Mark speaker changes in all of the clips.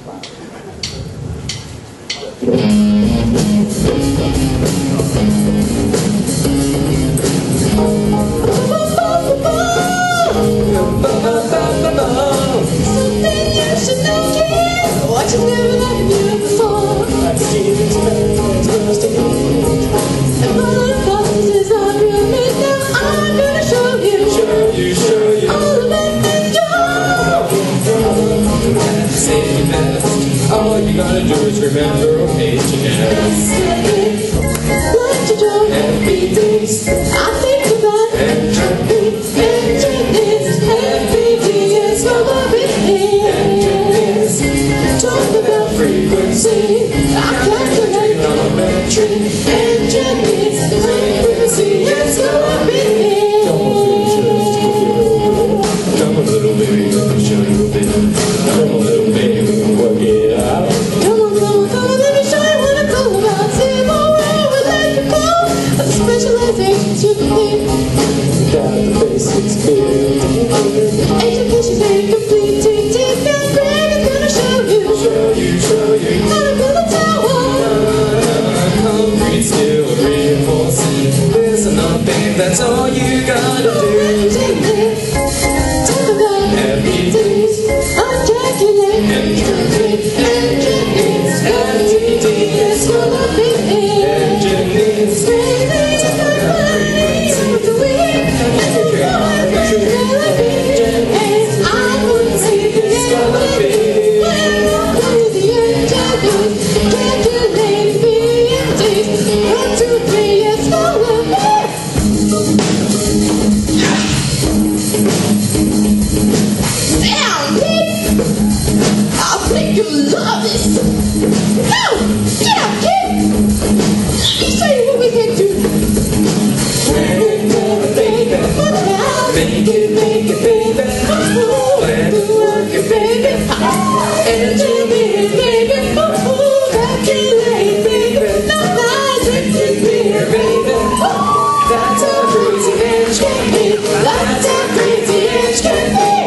Speaker 1: All you gotta do is remember H&S. Like to do happy days. I think about H&S. Happy days, H&S. Talk about frequency. I calculate geometry. H&S. Frequency is gonna be. Come on, little baby, let me show you a bit. Come on, little baby, we can work it out. Come on, let me show you what it's all about. See more where we like to go. The specializations you can need. Got the basics built. Education ain't complete. Take that bread, it's gonna show you how to build a tower. Concrete, steel, reinforcing. Listen up, babe, that's all you gotta do. Happy days, ejaculate, engineers, happy days, gonna be engineers, frequency, the week, I would say it's gonna be, when the engineers, calculate, days, 1, 2, 3, it's gonna be. I think you love this. No! Get out, kid! Let me show you what we can do. Plan it, baby. Make it, baby. Plan it, work it, baby. Engineer, baby. Calculate, baby. Nice engineer, baby. That's how crazy edge can be. That's how crazy edge can be.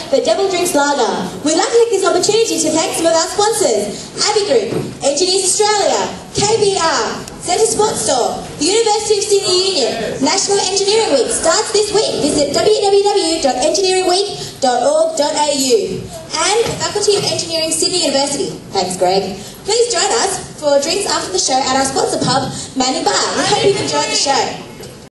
Speaker 2: for Devil Drinks Lager. We'd like to take this opportunity to thank some of our sponsors: Abbey Group, Engineers Australia, KBR, Centre Sports Store, the University of Sydney Union. National Engineering Week starts this week. Visit www.engineeringweek.org.au. And the Faculty of Engineering, Sydney University. Thanks, Greg. Please join us for drinks after the show at our sponsor pub, Manning Bar. We hope you've enjoyed the show.